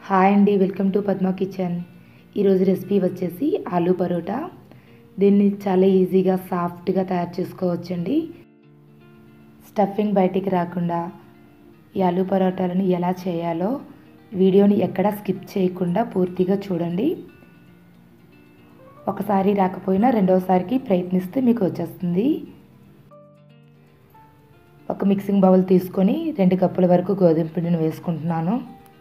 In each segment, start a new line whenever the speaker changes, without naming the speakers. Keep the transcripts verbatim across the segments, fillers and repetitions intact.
Hi అండి, welcome to Padma kitchen. ఈరోజు recipe వచ్చేసి ఆలూ పరోటా. దీన్ని చాలా ఈజీగా సాఫ్ట్గా తయారు చేసుకోవచ్చండి. స్టఫింగ్ బయటికి రాకుండా ఈ ఆలూ పరోటాలను ఎలా చేయాలో వీడియోని ఎక్కడా స్కిప్ చేయకుండా పూర్తిగా చూడండి. ఒకసారి రాకపోయినా రెండోసారికి ప్రయత్నిస్తే మీకు వచ్చేస్తుంది. ఒక మిక్సింగ్ బౌల్ తీసుకొని రెండు కప్పుల వరకు గోధుమ పిండిని వేసుకుంటున్నాను.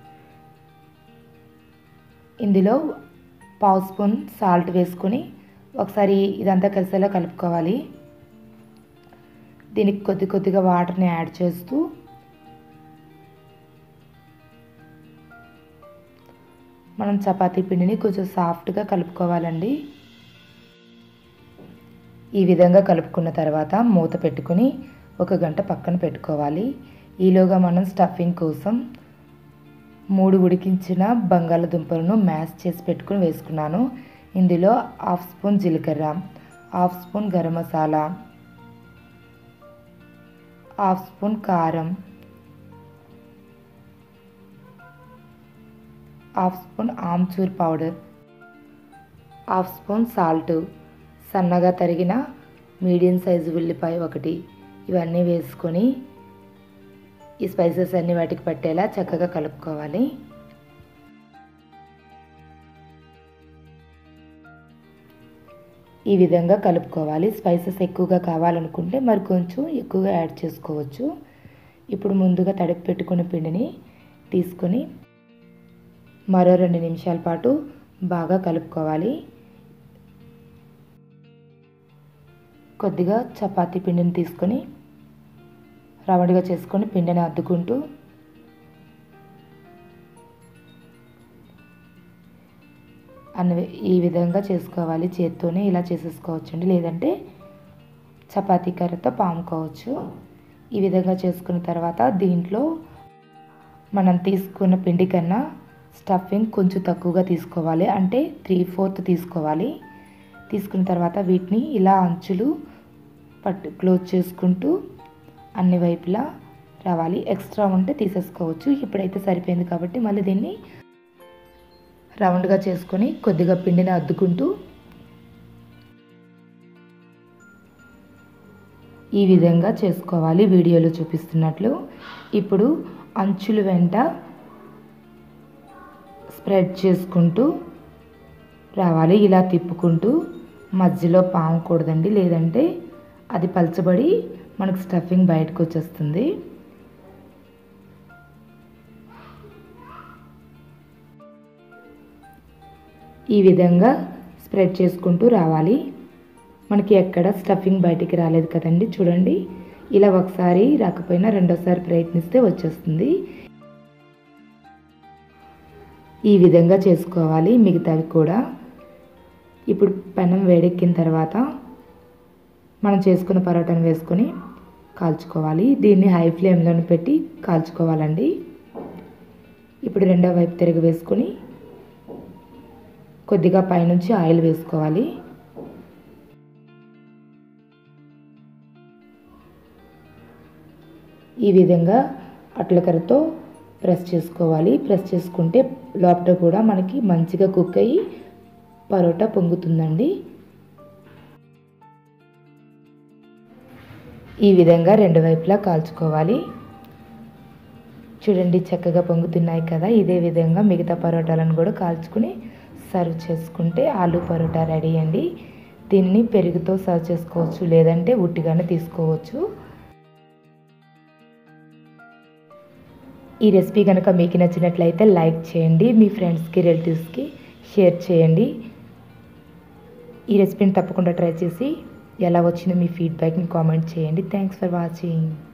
ఇందులో పావు స్పూన్ సాల్ట్ వేసుకొని ఒకసారి ఇదంతా కలిసేలా కలుపుకోవాలి. దీనికి కొద్ది కొద్దిగా వాటర్ని యాడ్ చేస్తూ మనం చపాతీ పిండిని కొంచెం సాఫ్ట్గా కలుపుకోవాలండి. ఈ విధంగా కలుపుకున్న తర్వాత మూత పెట్టుకుని ఒక గంట పక్కన పెట్టుకోవాలి. ఈలోగా మనం స్టఫింగ్ కోసం మూడు ఉడికించిన బంగాళదుంపలను మ్యాష్ చేసి పెట్టుకుని వేసుకున్నాను. ఇందులో హాఫ్ స్పూన్ జీలకర్ర, half spoon garam masala, half spoon కారం, half spoon amchur powder, half spoon salt, సన్నగా తరిగిన మీడియం సైజు ఉల్లిపాయ ఒకటి, ఇవన్నీ వేసుకొని ఈ స్పైసెస్ అన్ని వాటికి పట్టేలా చక్కగా కలుపుకోవాలి. ఈ విధంగా కలుపుకోవాలి. స్పైసెస్ ఎక్కువగా కావాలనుకుంటే మరి కొంచెం ఎక్కువగా యాడ్ చేసుకోవచ్చు. ఇప్పుడు ముందుగా తడిపి పెట్టుకున్న పిండిని తీసుకొని మరో రెండు నిమిషాల పాటు బాగా కలుపుకోవాలి. కొద్దిగా చపాతీ పిండిని తీసుకొని రౌండ్గా చేసుకొని పిండిని అద్దుకుంటూ అన్ని ఈ విధంగా చేసుకోవాలి. చేత్తోనే ఇలా చేసేసుకోవచ్చండి, లేదంటే చపాతీ కర్రతో పాముకోవచ్చు. ఈ విధంగా చేసుకున్న తర్వాత దీంట్లో మనం తీసుకున్న పిండి కన్నా స్టఫింగ్ కొంచెం తక్కువగా తీసుకోవాలి, అంటే త్రీ ఫోర్త్ తీసుకోవాలి. తీసుకున్న తర్వాత వీటిని ఇలా అంచులు పట్టు క్లోజ్ చేసుకుంటూ అన్ని వైపులా రావాలి. ఎక్స్ట్రా ఉంటే తీసేసుకోవచ్చు. ఇప్పుడైతే సరిపోయింది కాబట్టి మళ్ళీ దీన్ని రౌండ్గా చేసుకొని కొద్దిగా పిండిని అద్దుకుంటూ ఈ విధంగా చేసుకోవాలి, వీడియోలో చూపిస్తున్నట్లు. ఇప్పుడు అంచుల వెంట స్ప్రెడ్ చేసుకుంటూ రావాలి. ఇలా తిప్పుకుంటూ మధ్యలో పామకూడదండి, లేదంటే అది పలచబడి మనకు స్టఫింగ్ బయటకు వచ్చేస్తుంది. ఈ విధంగా స్ప్రెడ్ చేసుకుంటూ రావాలి. మనకి ఎక్కడ స్టఫింగ్ బయటికి రాలేదు కదండి, చూడండి. ఇలా ఒకసారి రాకపోయినా రెండోసారి ప్రయత్నిస్తే వచ్చేస్తుంది. ఈ విధంగా చేసుకోవాలి మిగతావి కూడా. ఇప్పుడు పెనం వేడెక్కిన తర్వాత మనం చేసుకున్న పరోటాను వేసుకొని కాల్చుకోవాలి. దీన్ని హై ఫ్లేమ్లో పెట్టి కాల్చుకోవాలండి. ఇప్పుడు రెండో వైపు తిరిగి వేసుకొని కొద్దిగా పైనుంచి ఆయిల్ వేసుకోవాలి. ఈ విధంగా అట్లకరతో ప్రెస్ చేసుకోవాలి. ప్రెస్ చేసుకుంటే లోపల కూడా మనకి మంచిగా కుక్ అయ్యి పరోటా పొంగుతుందండి. ఈ విధంగా రెండు వైపులా కాల్చుకోవాలి. చూడండి, చక్కగా పొంగుతున్నాయి కదా. ఇదే విధంగా మిగతా పరోటాలను కూడా కాల్చుకుని సర్వ్ చేసుకుంటే ఆలూ పరోటా రెడీ అండి. దీన్ని పెరుగుతో సర్వ్ చేసుకోవచ్చు, లేదంటే ఉట్టిగానే తీసుకోవచ్చు. ఈ రెసిపీ కనుక మీకు నచ్చినట్లయితే లైక్ చేయండి, మీ ఫ్రెండ్స్కి రిలేటివ్స్కి షేర్ చేయండి. ఈ రెసిపీని తప్పకుండా ట్రై చేసి ఎలా వచ్చిందో మీ ఫీడ్బ్యాక్ని కామెంట్ చేయండి. Thanks for watching.